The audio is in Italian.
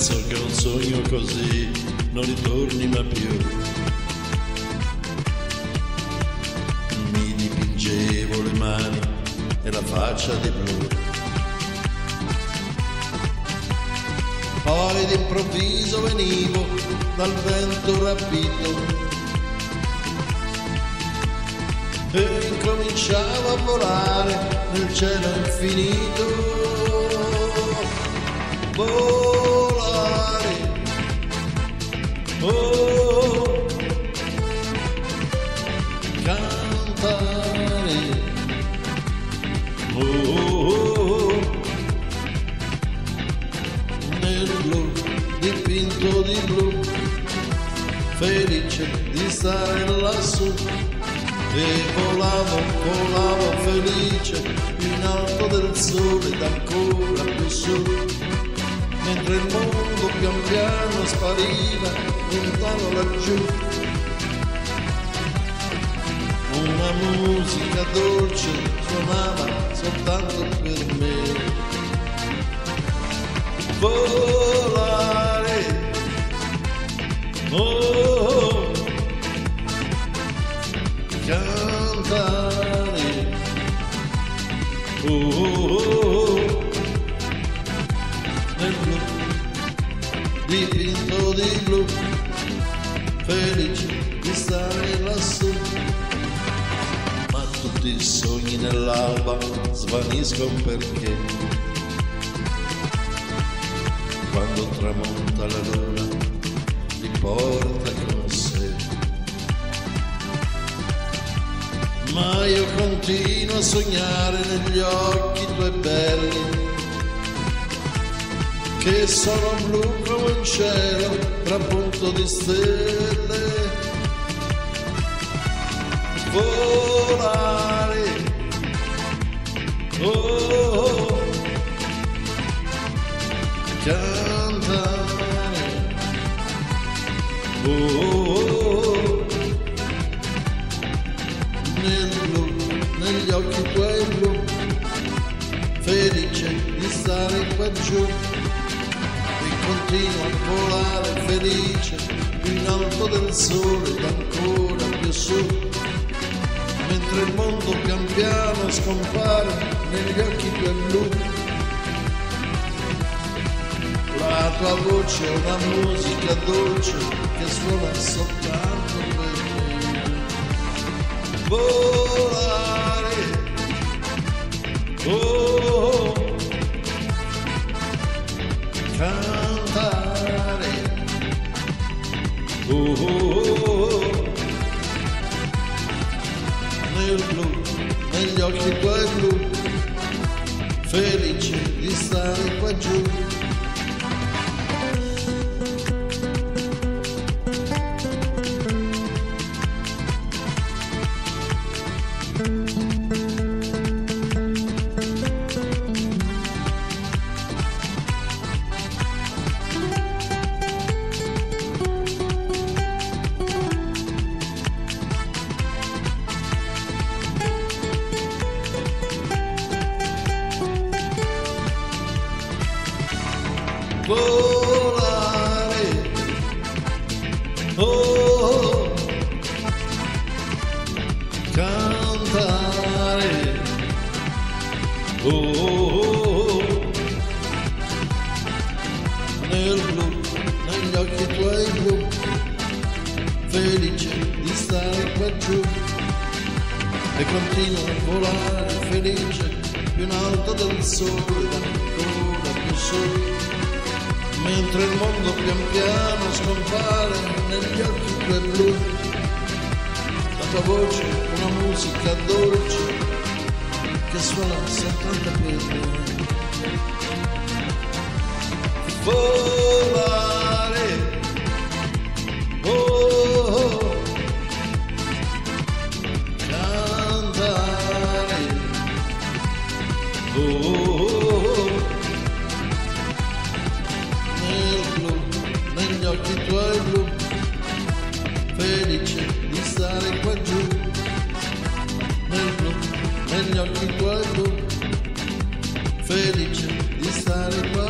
penso che un sogno così non ritorni mai più. Mi dipingevo le mani e la faccia di blu. Poi d'improvviso venivo dal vento rapito e incominciavo a volare nel cielo infinito. Volare, oh, cantare, oh, nel blu, dipinto di blu, felice di stare lassù. E volavo, volavo felice in alto del sole ed ancora più su, mentre il mondo pian piano spariva lontano laggiù. Una musica dolce suonava soltanto per me. Volare, oh, cantare, oh, nel blu, dipinto di blu, felice di stare lassù. Ma tutti i sogni nell'alba svaniscono perché quando tramonta la luna li porta con sé. Ma io continuo a sognare negli occhi tuoi belli, che sono blu come un cielo trapunto di stelle. Volare, oh, cantare, oh, nel blu, negli occhi tuoi blu, felice di stare qua giù. E continuo a volare felice più in alto del sole ed ancora più su, mentre il mondo pian piano scompare negli occhi tuoi blu. La tua voce è una musica dolce che suona soltanto per me. Volare, oh, cantare, oh, nel blu, negli occhi tuoi blu, felice di stare qua giù. Volare, oh, cantare, oh, nel blu, negli occhi tuoi blu, felice di stare qua giù. E continuo a volare felice più in alto del sole ed ancora più su, mentre il mondo pian piano scompare negli occhi tuoi blu. La tua voce è una musica dolce che suona soltanto per me. Volare, oh, cantare, oh, negli occhi tuoi blu, felice di stare qua giù. Nel blu, negli occhi tuoi blu, felice di stare qua